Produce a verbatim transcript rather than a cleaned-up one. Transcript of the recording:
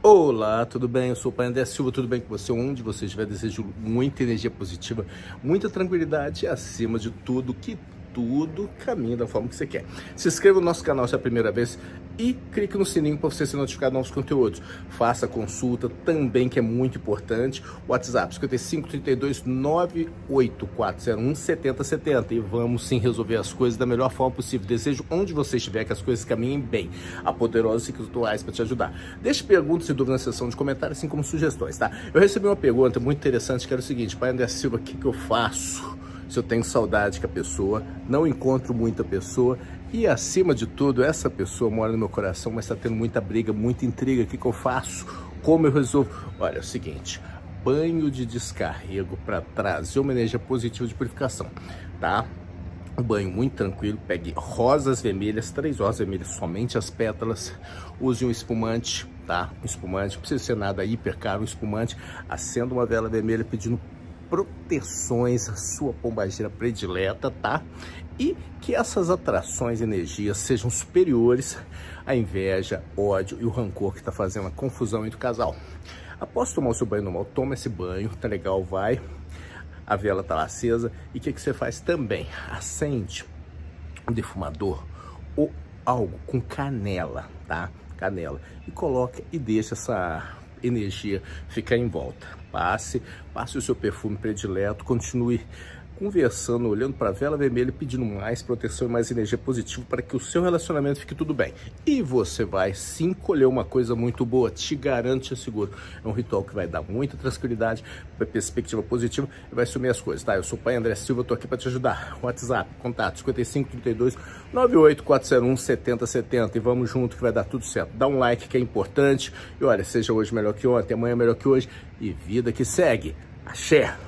Olá, tudo bem? Eu sou o Pai André Silva, tudo bem com você? Onde você estiver, desejo muita energia positiva, muita tranquilidade e, acima de tudo, que tudo caminhe da forma que você quer. Se inscreva no nosso canal se é a primeira vez e clique no sininho para você ser notificado de novos conteúdos. Faça a consulta também, que é muito importante. WhatsApp cinco cinco, três dois, nove oito quatro zero um, sete zero sete zero e vamos sim resolver as coisas da melhor forma possível. Desejo onde você estiver que as coisas caminhem bem. A Poderosa Ciclos Atuais para te ajudar. Deixe perguntas e dúvidas na seção de comentários, assim como sugestões, tá? Eu recebi uma pergunta muito interessante que era o seguinte: Pai André Silva, o que, que eu faço se eu tenho saudade com a pessoa, não encontro muita pessoa e, acima de tudo, essa pessoa mora no meu coração, mas está tendo muita briga, muita intriga? O que, que eu faço? Como eu resolvo? Olha, é o seguinte: banho de descarrego para trazer uma energia positiva de purificação, tá? Um banho muito tranquilo. Pegue rosas vermelhas, três rosas vermelhas, somente as pétalas. Use um espumante, tá? Um espumante, não precisa ser nada hiper caro, um espumante. Acenda uma vela vermelha pedindo proteções à sua pombagira predileta, tá? E que essas atrações, energias sejam superiores à inveja, ódio e o rancor que está fazendo a confusão entre o casal. Após tomar o seu banho normal, toma esse banho, tá legal, vai. A vela tá lá acesa. E o que, que você faz também? Acende um defumador ou algo com canela, tá? Canela. E coloca e deixa essa energia ficar em volta. Passe, passe o seu perfume predileto, continue conversando, olhando para a vela vermelha, pedindo mais proteção e mais energia positiva para que o seu relacionamento fique tudo bem. E você vai sim colher uma coisa muito boa, te garanto, te asseguro. É um ritual que vai dar muita tranquilidade, perspectiva positiva e vai sumir as coisas, tá? Eu sou o Pai André Silva, tô aqui para te ajudar. WhatsApp, contato cinco cinco, três dois, nove oito quatro zero um, sete zero sete zero e vamos junto que vai dar tudo certo. Dá um like que é importante e olha, seja hoje melhor que ontem, amanhã melhor que hoje e vida que segue. Axé!